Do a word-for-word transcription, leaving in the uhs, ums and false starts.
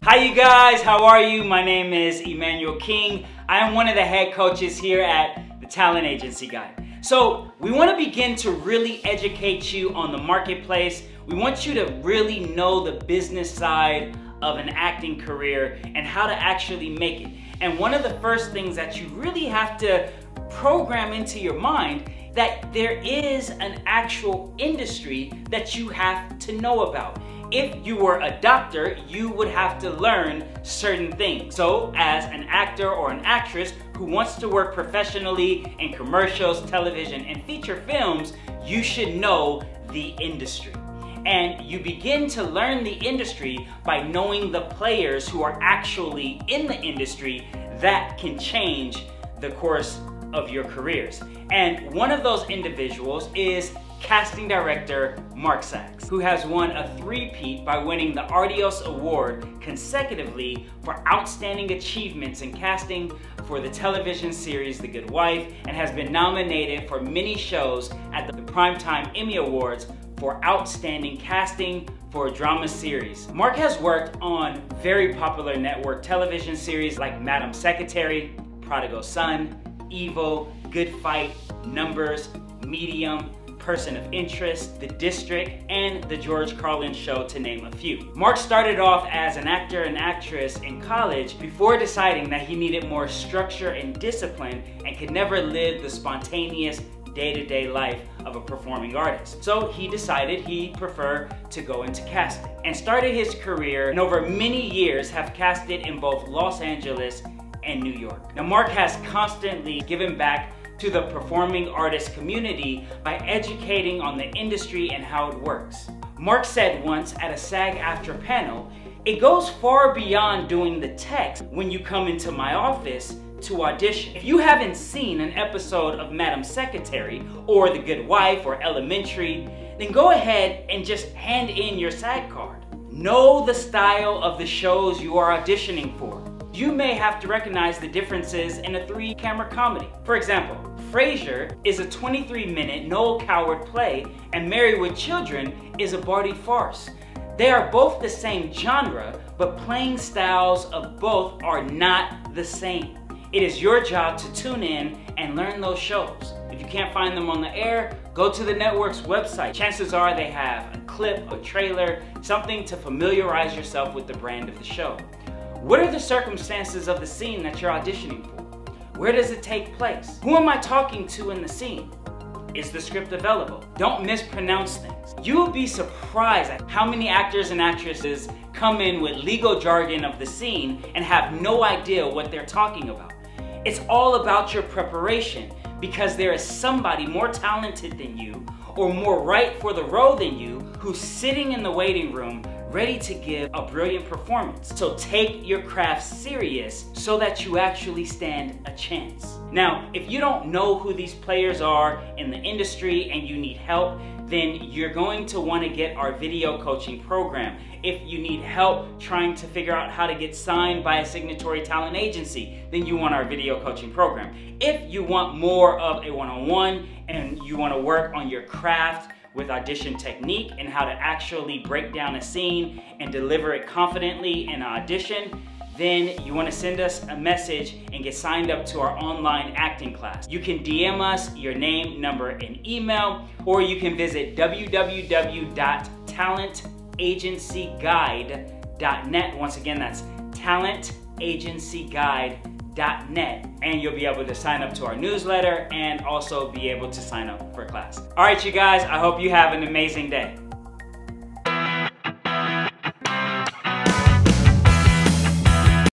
Hi you guys, how are you? My name is Emmanuel King. I am one of the head coaches here at the Talent Agency Guide. So we want to begin to really educate you on the marketplace. We want you to really know the business side of an acting career and how to actually make it. And one of the first things that you really have to program into your mind that there is an actual industry that you have to know about. If you were a doctor, you would have to learn certain things. So as an actor or an actress who wants to work professionally in commercials, television, and feature films, you should know the industry. And you begin to learn the industry by knowing the players who are actually in the industry that can change the course of your careers. And one of those individuals is casting director Mark Sachs, who has won a three-peat by winning the Artios Award consecutively for outstanding achievements in casting for the television series The Good Wife, and has been nominated for many shows at the Primetime Emmy Awards for outstanding casting for a drama series. Mark has worked on very popular network television series like Madam Secretary, Prodigal Son, Evil, Good Fight, Numbers, Medium, Person of Interest, The District, and The George Carlin Show, to name a few. Mark started off as an actor and actress in college before deciding that he needed more structure and discipline and could never live the spontaneous day-to-day life of a performing artist. So he decided he'd prefer to go into casting and started his career, and over many years have casted in both Los Angeles and New York. Now Mark has constantly given back to the performing artist community by educating on the industry and how it works. Mark said once at a SAG-AFTRA panel, "It goes far beyond doing the text when you come into my office to audition. If you haven't seen an episode of Madam Secretary or The Good Wife or Elementary, then go ahead and just hand in your SAG card. Know the style of the shows you are auditioning for. You may have to recognize the differences in a three-camera comedy. For example, Frasier is a twenty-three minute Noel Coward play, and Married with Children is a Barty farce. They are both the same genre, but playing styles of both are not the same. It is your job to tune in and learn those shows. If you can't find them on the air, go to the network's website. Chances are they have a clip, a trailer, something to familiarize yourself with the brand of the show. What are the circumstances of the scene that you're auditioning for? Where does it take place? Who am I talking to in the scene? Is the script available? Don't mispronounce things. You will be surprised at how many actors and actresses come in with legal jargon of the scene and have no idea what they're talking about. It's all about your preparation, because there is somebody more talented than you or more right for the role than you who's sitting in the waiting room ready to give a brilliant performance. So take your craft serious so that you actually stand a chance. Now, if you don't know who these players are in the industry and you need help, then you're going to want to get our video coaching program. If you need help trying to figure out how to get signed by a signatory talent agency, then you want our video coaching program. If you want more of a one-on-one and you want to work on your craft with audition technique and how to actually break down a scene and deliver it confidently in an audition, then you want to send us a message and get signed up to our online acting class. You can D M us your name, number, and email, or you can visit w w w dot talent agency guide dot net. Once again, that's talent agency guide dot net, and you'll be able to sign up to our newsletter and also be able to sign up for class. All right, you guys, I hope you have an amazing day.